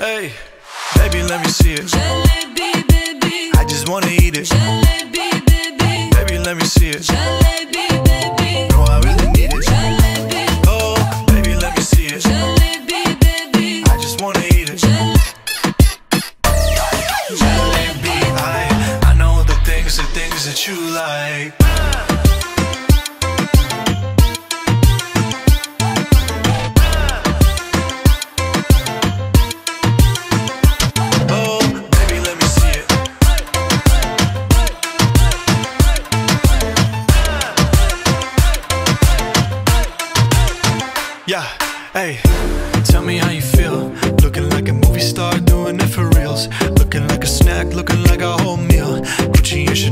Hey, baby, let me see it. Jalebi, baby. I just wanna eat it. Jalebi, baby. Baby, let me see it. Jalebi, baby. No, I really need it. Jalebi. Oh, baby, let me see it. Jalebi, baby. I just wanna eat it. Jalebi, I know the things that you like. Oh, baby, let me see it. Yeah, hey, tell me how you feel. Looking like a movie star, doing it for reals. Looking like a snack, looking like a whole meal. Gucci and Chanel.